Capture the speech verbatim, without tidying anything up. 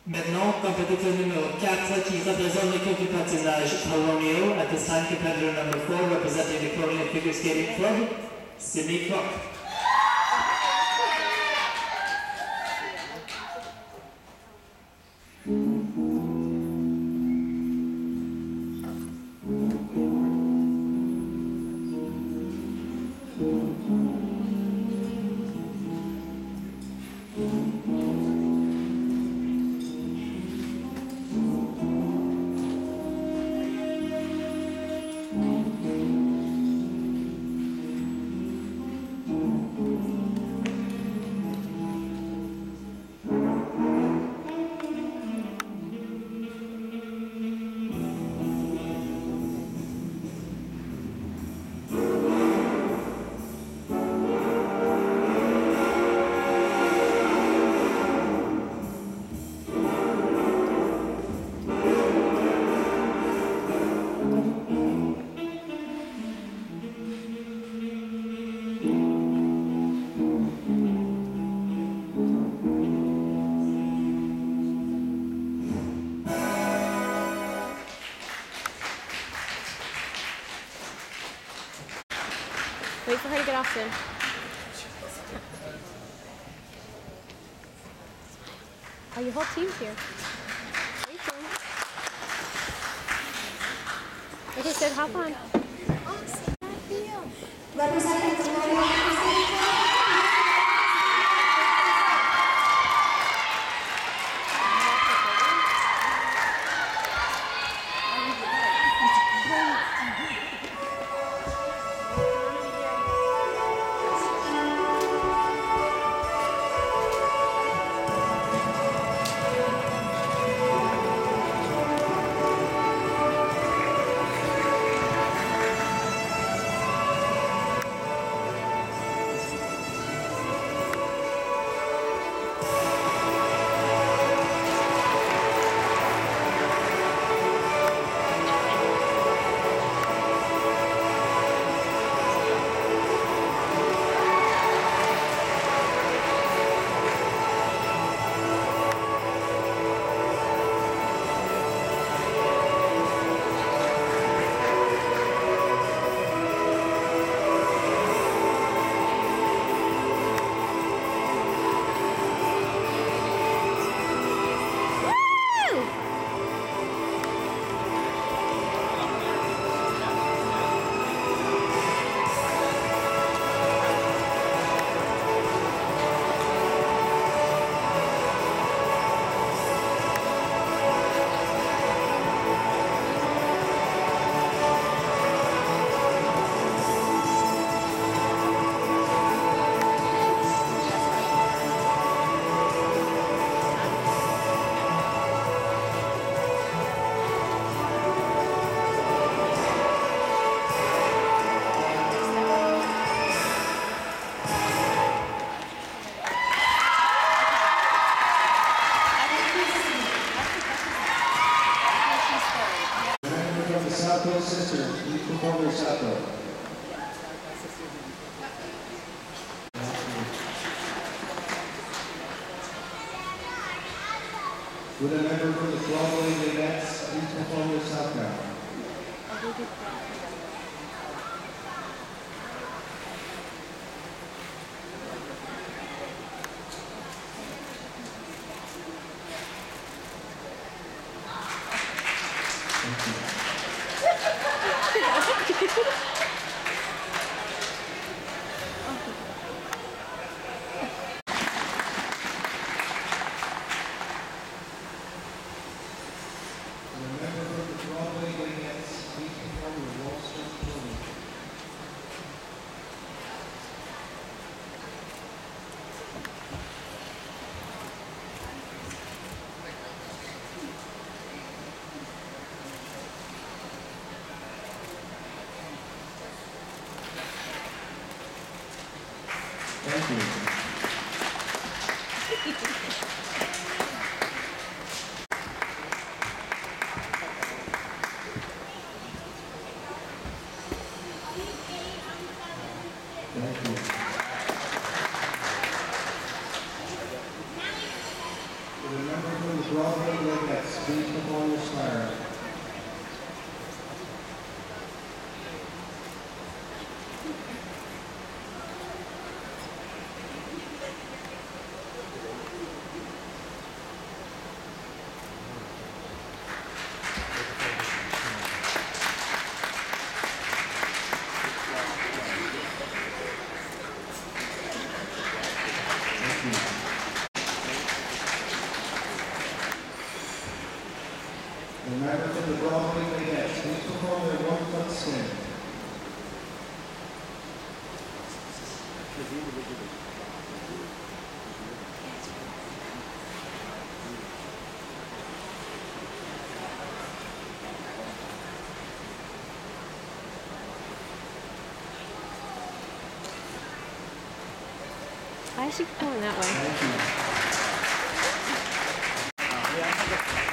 Maintenant, compétiteur numéro quatre qui représente l'équipe du patinage Colonial. At this time, competitor number four representing the Colonial Figure Skating Club, Sydney Cook. Wait for her to get off soon. Oh, your whole team's here. Okay, Sid, hop on. Representing Florida. Sisters, please perform your sato. Would a member from the Broadway Bladettes please perform your sato? Thank you. Thank you. Remember who the Broadway I should keep going that way. Thank you.